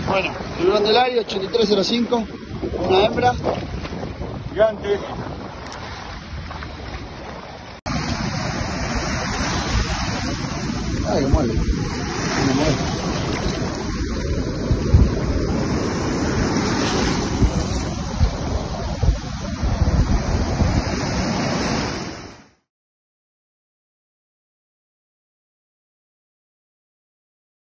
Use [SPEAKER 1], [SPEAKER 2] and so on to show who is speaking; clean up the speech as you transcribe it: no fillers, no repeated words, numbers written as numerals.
[SPEAKER 1] Bueno, tiburón del aire, 8305, una hembra.
[SPEAKER 2] Gigante.